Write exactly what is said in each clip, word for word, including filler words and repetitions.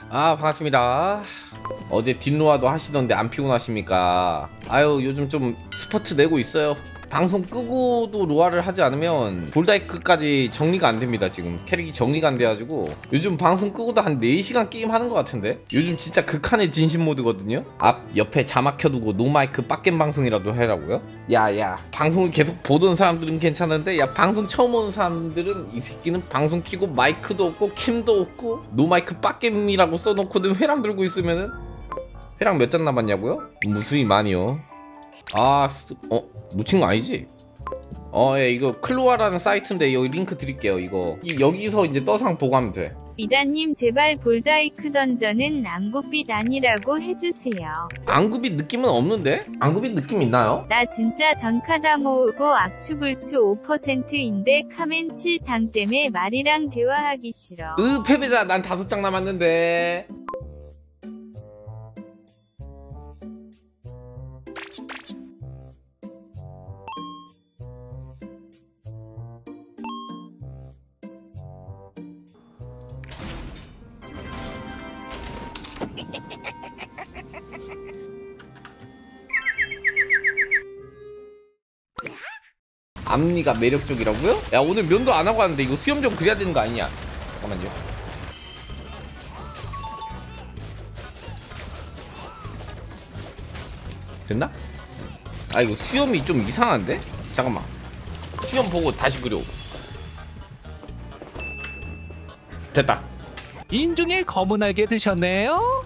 아 반갑습니다. 어제 뒷로아도 하시던데 안 피곤하십니까? 아유 요즘 좀 스포츠 내고 있어요. 방송 끄고도 로아를 하지 않으면 볼다이크까지 정리가 안 됩니다. 지금 캐릭이 정리가 안 돼가지고 요즘 방송 끄고도 한 네 시간 게임 하는 것 같은데 요즘 진짜 극한의 진심 모드거든요. 앞 옆에 자막 켜두고 노마이크 빡겜 방송이라도 해라고요? 야야 방송을 계속 보던 사람들은 괜찮은데 야 방송 처음 오는 사람들은 이 새끼는 방송 켜고 마이크도 없고 캠도 없고 노마이크 빡겜이라고 써놓고는 회랑 들고 있으면은 회랑 몇 잔 남았냐고요? 무수히 많이요. 아, 쓰... 어? 놓친 거 아니지? 어, 예, 이거 클로아라는 사이트인데 여기 링크 드릴게요. 이거 이, 여기서 이제 떠상 보고 하면 돼. 이다님 제발 볼다이크 던전은 안구빛 아니라고 해주세요. 안구빛 느낌은 없는데? 안구빛 느낌 있나요? 나 진짜 전카다 모으고 악추불추 오 퍼센트인데 카멘 칠 장 때문에 말이랑 대화하기 싫어. 으 패배자 난 다섯 장 남았는데. 앞니가 매력적이라고요? 야 오늘 면도 안 하고 왔는데 이거 수염 좀 그려야 되는 거 아니냐? 잠깐만요. 됐나? 아 이거 수염이 좀 이상한데? 잠깐만. 수염 보고 다시 그려. 됐다. 인중에 검은 알게 드셨네요?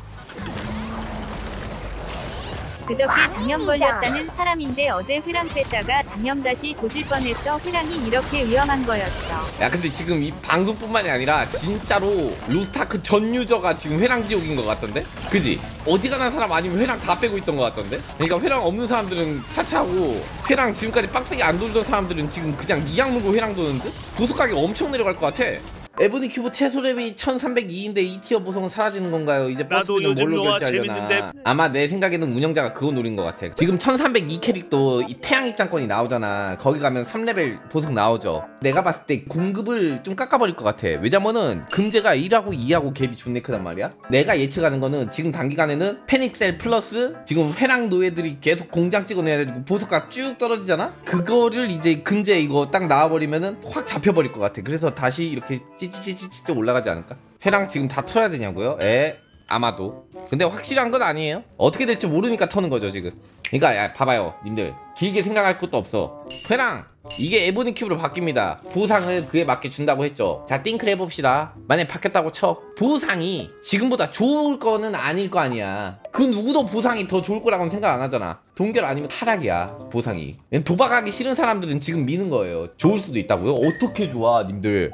그저께 장염 걸렸다는 사람인데 어제 회랑 뺐다가 장염 다시 도질 뻔했어. 회랑이 이렇게 위험한 거였어. 야 근데 지금 이 방송뿐만이 아니라 진짜로 루스타크 전 유저가 지금 회랑 지옥인 것 같던데? 그지? 어지간한 사람 아니면 회랑 다 빼고 있던 것 같던데? 그러니까 회랑 없는 사람들은 차차하고 회랑 지금까지 빡빡이 안 돌던 사람들은 지금 그냥 이악 물고 회랑 도는 듯? 도수가격 엄청 내려갈 것 같아. 에보니 큐브 최소 랩이 천삼백이인데 이 티어 보석은 사라지는 건가요? 이제 버스비는 뭘로 결제하려나? 아마 내 생각에는 운영자가 그거 노린 것 같아. 지금 천삼백이 캐릭도 이 태양 입장권이 나오잖아. 거기 가면 삼 레벨 보석 나오죠. 내가 봤을 때 공급을 좀 깎아버릴 것 같아. 왜냐면은 금제가 일하고 이하고 갭이 존내 크단 말이야. 내가 예측하는 거는 지금 단기간에는 패닉셀 플러스 지금 회랑 노예들이 계속 공장 찍어내가지고 보석가 쭉 떨어지잖아? 그거를 이제 금제 이거 딱 나와버리면은 확 잡혀버릴 것 같아. 그래서 다시 이렇게 찌찌찌찌찌 올라가지 않을까? 회랑 지금 다 털어야 되냐고요? 에 아마도. 근데 확실한 건 아니에요. 어떻게 될지 모르니까 터는 거죠 지금. 그러니까 야 봐봐요 님들 길게 생각할 것도 없어. 회랑 이게 에보니 큐브로 바뀝니다. 보상을 그에 맞게 준다고 했죠. 자 띵크를 해봅시다. 만약에 바뀌었다고 쳐. 보상이 지금보다 좋을 거는 아닐 거 아니야. 그 누구도 보상이 더 좋을 거라고는 생각 안 하잖아. 동결 아니면 타락이야 보상이. 도박하기 싫은 사람들은 지금 미는 거예요. 좋을 수도 있다고요? 어떻게 좋아 님들.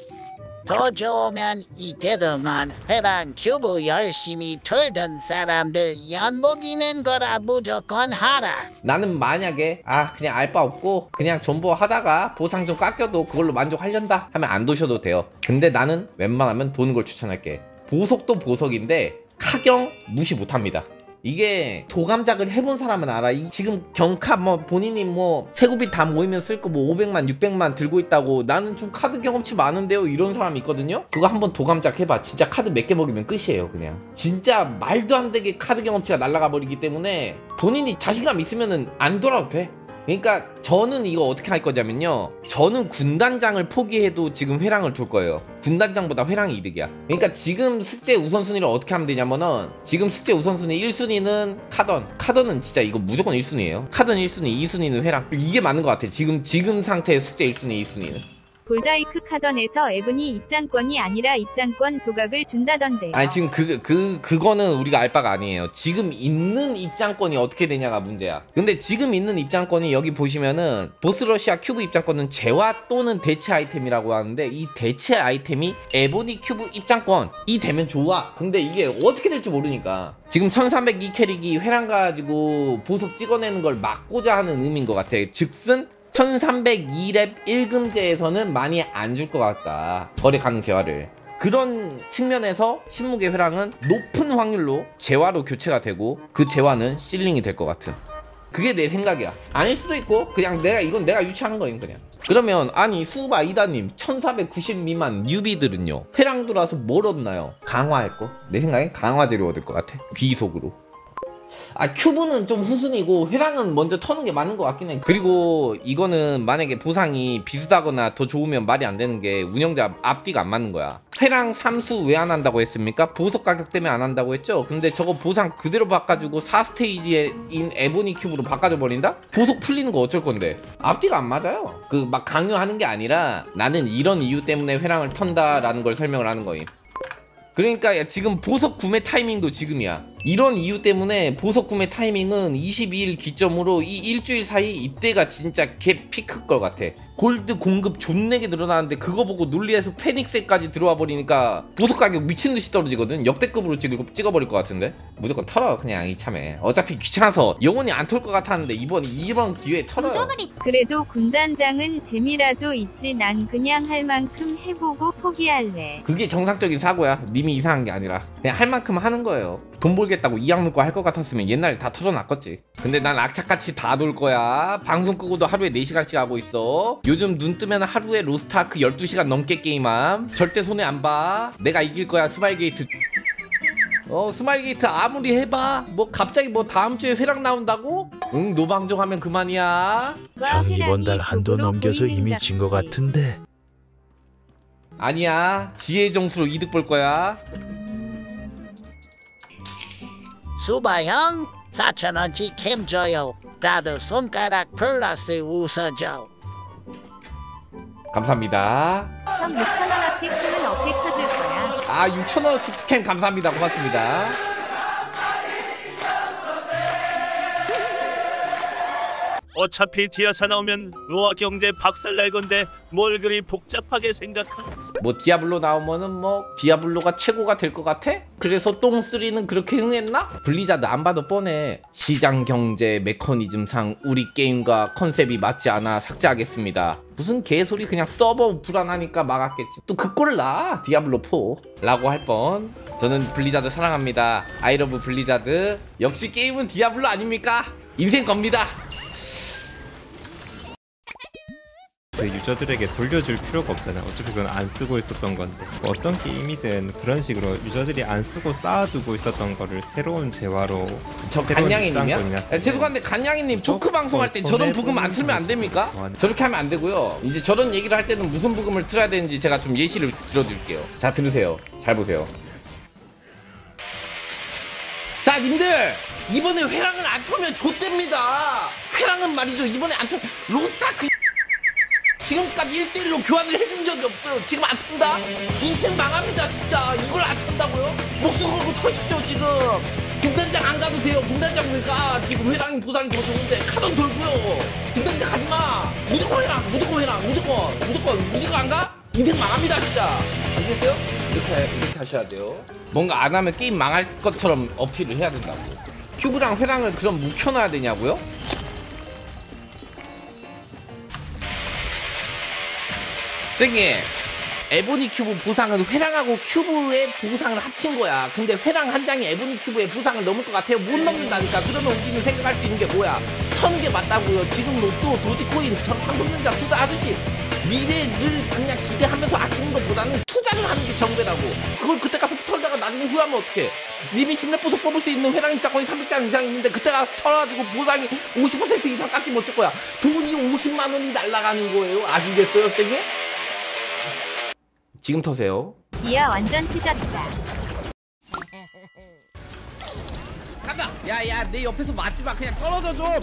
더 좋으면 이때도만 회랑 큐브 열심히 털던 사람들 연목이는 거라 무조건 하라. 나는 만약에 아 그냥 알 바 없고 그냥 존버 하다가 보상 좀 깎여도 그걸로 만족하련다 하면 안 도셔도 돼요. 근데 나는 웬만하면 도는 걸 추천할게. 보석도 보석인데 카경 무시 못합니다. 이게 도감작을 해본 사람은 알아. 이 지금 경카 뭐 본인이 뭐 세구비 다 모이면 쓸 거 뭐 오백만 육백만 들고 있다고 나는 좀 카드 경험치 많은데요 이런 사람이 있거든요. 그거 한번 도감작 해봐. 진짜 카드 몇 개 먹이면 끝이에요. 그냥 진짜 말도 안 되게 카드 경험치가 날아가 버리기 때문에 본인이 자신감 있으면은 안 돌아도 돼. 그러니까 저는 이거 어떻게 할 거냐면요, 저는 군단장을 포기해도 지금 회랑을 돌 거예요. 군단장보다 회랑이 이득이야. 그러니까 지금 숙제 우선순위를 어떻게 하면 되냐면은 지금 숙제 우선순위 일 순위는 카던. 카던은 진짜 이거 무조건 일 순위예요 카던 일 순위, 이 순위는 회랑. 이게 맞는 것 같아. 지금 지금 상태의 숙제 일 순위, 이 순위는. 볼다이크 카던에서 에븐이 입장권이 아니라 입장권 조각을 준다던데요. 아니 지금 그, 그, 그거는 우리가 알 바가 아니에요. 지금 있는 입장권이 어떻게 되냐가 문제야. 근데 지금 있는 입장권이 여기 보시면은 보스러시아 큐브 입장권은 재화 또는 대체 아이템이라고 하는데 이 대체 아이템이 에보니 큐브 입장권이 되면 좋아. 근데 이게 어떻게 될지 모르니까 지금 천삼백이 캐릭이 회랑 가지고 보석 찍어내는 걸 막고자 하는 의미인 것 같아. 즉슨 천삼백이 렙 일 금제에서는 많이 안 줄 것 같다. 거래 가능 재화를. 그런 측면에서 침묵의 회랑은 높은 확률로 재화로 교체가 되고 그 재화는 실링이 될 것 같은. 그게 내 생각이야. 아닐 수도 있고 그냥 내가 이건 내가 유추하는 거임 그냥. 그러면 아니 수바 이다님 천사백구십 미만 뉴비들은요 회랑 돌아서 뭘 얻나요? 강화할 거? 내 생각엔 강화제로 얻을 것 같아. 귀속으로. 아 큐브는 좀 후순이고 회랑은 먼저 터는 게 맞는 것 같긴 해. 그리고 이거는 만약에 보상이 비슷하거나 더 좋으면 말이 안 되는 게 운영자 앞뒤가 안 맞는 거야. 회랑 삼수 왜 안 한다고 했습니까? 보석 가격 때문에 안 한다고 했죠? 근데 저거 보상 그대로 바꿔주고 사 스테이지인 에보니 큐브로 바꿔줘 버린다? 보석 풀리는 거 어쩔 건데? 앞뒤가 안 맞아요. 그 막 강요하는 게 아니라 나는 이런 이유 때문에 회랑을 턴다 라는 걸 설명을 하는 거임. 그러니까 야, 지금 보석 구매 타이밍도 지금이야. 이런 이유 때문에 보석 구매 타이밍은 이십이 일 기점으로 이 일주일 사이 이때가 진짜 개 피크 걸 같아. 골드 공급 존내게 늘어나는데 그거 보고 논리에서 페닉스까지 들어와 버리니까 보석 가격 미친듯이 떨어지거든. 역대급으로 찍, 찍어버릴 것 같은데. 무조건 털어 그냥 이참에. 어차피 귀찮아서 영원히 안 털 것 같았는데 이번 이번 기회에 털어요. 그래도 군단장은 재미라도 있지. 난 그냥 할 만큼 해보고 포기할래. 그게 정상적인 사고야. 님이 이상한 게 아니라 그냥 할 만큼 하는 거예요. 돈 벌겠다고 이악 물고 할 것 같았으면 옛날에 다 털어놨겠지. 근데 난 악착같이 다 놀 거야. 방송 끄고도 하루에 네 시간씩 하고 있어. 요즘 눈 뜨면 하루에 로스트아크 열두 시간 넘게 게임함. 절대 손해 안 봐. 내가 이길 거야 스마일 게이트. 어 스마일 게이트 아무리 해봐. 뭐 갑자기 뭐 다음 주에 회랑 나온다고? 응 노방종 하면 그만이야. 형 이번 달 한도 넘겨서 이미 진 거 같은데. 아니야 지혜 점수로 이득 볼 거야. 수바 형 사천 원씩 캠 줘요. 나도 손가락 플러스 웃어줘. 감사합니다. 형 육천 원어치 크면 어떻게 커질 거야? 아 육천 원 스캠 감사합니다. 고맙습니다. 어차피 디아사 나오면 로아 경제 박살날 건데 뭘 그리 복잡하게 생각하? 뭐 디아블로 나오면은 뭐 디아블로가 최고가 될 것 같아? 그래서 똥쓰리는 그렇게 흥했나? 블리자드 안 봐도 뻔해. 시장 경제 메커니즘상 우리 게임과 컨셉이 맞지 않아 삭제하겠습니다. 무슨 개소리. 그냥 서버 불안하니까 막았겠지. 또 그 꼴을 나 디아블로 사 라고 할 뻔. 저는 블리자드 사랑합니다. 아이러브 블리자드. 역시 게임은 디아블로 아닙니까? 인생 겁니다. 그 유저들에게 돌려줄 필요가 없잖아. 어차피 그건 안 쓰고 있었던 건데 뭐 어떤 게임이든 그런 식으로 유저들이 안 쓰고 쌓아두고 있었던 거를 새로운 재화로 저 새로운 간냥이님이야? 입장권이나 야, 죄송한데 간냥이님 토크 방송할 때 저런 부금 안 틀면 안 됩니까? 저렇게 하면 안 되고요. 이제 저런 얘기를 할 때는 무슨 부금을 틀어야 되는지 제가 좀 예시를 들어드릴게요. 자 들으세요. 잘 보세요. 자 님들 이번에 회랑을 안 털면 좆됩니다. 회랑은 말이죠 이번에 안 털면 로스타크 지금까지 일 대일로 교환을 해준 적이 없어요. 지금 안 턴다? 인생 망합니다 진짜. 이걸 안 턴다고요? 목숨 걸고 터십시오 지금. 군단장 안 가도 돼요. 군단장 왜 가? 지금 회랑이 보상이 더 좋은데 카던 돌고요. 군단장 가지마. 무조건 회랑 무조건 회랑 무조건 무조건 무조건 안 가? 인생 망합니다 진짜. 아시겠어요? 이렇게 이렇게 하셔야 돼요. 뭔가 안 하면 게임 망할 것처럼 어필을 해야 된다고. 큐브랑 회랑을 그럼 묵혀놔야 되냐고요? 쌩이 에보니 큐브 보상은 회랑하고 큐브의 보상을 합친 거야. 근데 회랑 한 장이 에보니 큐브의 보상을 넘을 것 같아요. 못 넘는다니까. 그러면 우리는 생각할 수 있는 게 뭐야? 천 개 맞다고요. 지금 로또 도지코인 삼성전자 투자하듯이 미래를 그냥 기대하면서 아끼는 것보다는 투자를 하는 게 정배라고. 그걸 그때 가서 털다가 나중에 후회하면 어떡해. 님이 십 렙 보석 뽑을 수 있는 회랑 입장권이 삼백 장 이상 있는데 그때 가서 털어가지고 보상이 오십 퍼센트 이상 깎이면 어쩔 거야. 돈이 오십만 원이 날아가는 거예요. 아시겠어요 쌩이? 지금 터세요. 이야 완전 찢었다. 간다. 야야 내 옆에서 맞지마. 그냥 떨어져 좀.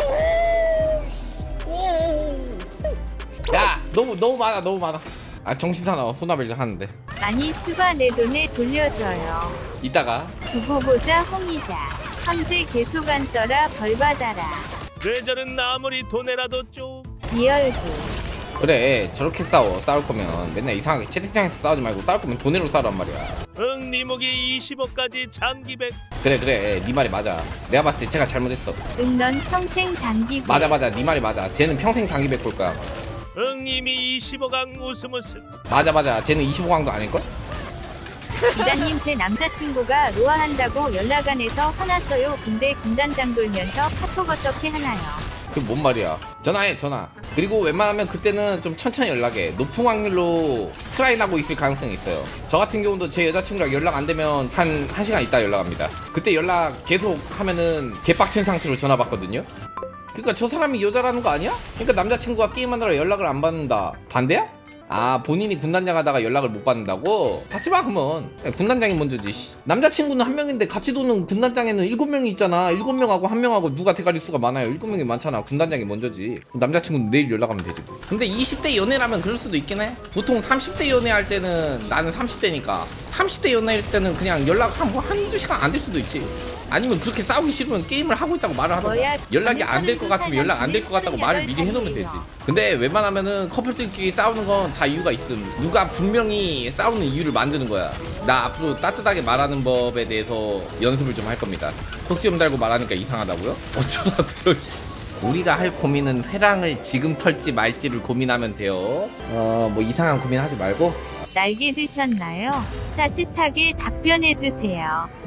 오. 야 너무 너무 많아 너무 많아. 아 정신 사나워. 소나벨 하는데. 아니 수바 내 돈에 돌려줘요. 이따가 두고 보자 홍이다. 현재 계속 안 떠라 벌 받아라. 뇌절은 아무리 돈에라도 좀 리얼구. 그래 저렇게 싸워. 싸울 거면 맨날 이상하게 채팅창에서 싸우지 말고 싸울 거면 돈으로 싸우란 말이야. 응, 네 목이 이십억까지 장기백. 그래 그래 네 말이 맞아. 내가 봤을 때 제가 잘못했어. 응 넌 평생 장기. 맞아 맞아 네 말이 맞아. 쟤는 평생 장기백 볼 거야. 응, 이미 이십억왕 웃음 웃음. 맞아 맞아 쟤는 이십오 강도 아닐걸? 이단님 제 남자친구가 로아 한다고 연락 안 해서 화났어요. 근데 군단장 돌면서 카톡 어떻게 하나요? 그게 뭔 말이야. 전화해 전화. 그리고 웬만하면 그때는 좀 천천히 연락해. 높은 확률로 트라이하고 있을 가능성이 있어요. 저 같은 경우도 제 여자친구랑 연락 안 되면 한 1시간 있다 연락합니다. 그때 연락 계속 하면은 개빡친 상태로 전화 받거든요. 그러니까 저 사람이 여자라는 거 아니야? 그러니까 남자친구가 게임하느라 연락을 안 받는다. 반대야? 아 본인이 군단장 하다가 연락을 못 받는다고? 받지마 그러면. 군단장이 먼저지. 남자친구는 한 명인데 같이 도는 군단장에는 일곱 명이 있잖아. 일곱 명하고 한 명하고 누가 대가리 수가 많아요. 일곱 명이 많잖아. 군단장이 먼저지. 남자친구는 내일 연락하면 되지. 근데 이십 대 연애라면 그럴 수도 있긴 해. 보통 삼십 대 연애할 때는 나는 삼십 대니까 삼십 대 연애할 때는 그냥 연락 한 뭐 한두 시간 안 될 수도 있지. 아니면 그렇게 싸우기 싫으면 게임을 하고 있다고 말을 하던가. 뭐야, 연락이 안 될 것 같으면 연락 안 될 것 같다고 말을 미리 해놓으면 되지. 근데 웬만하면은 커플들끼리 싸우는 건 다 이유가 있음. 누가 분명히 싸우는 이유를 만드는 거야. 나 앞으로 따뜻하게 말하는 법에 대해서 연습을 좀 할 겁니다. 코스염 달고 말하니까 이상하다고요? 어쩌라고요. 우리가 할 고민은 회랑을 지금 털지 말지를 고민하면 돼요. 어 뭐 이상한 고민 하지 말고. 날개 드셨나요? 따뜻하게 답변해주세요.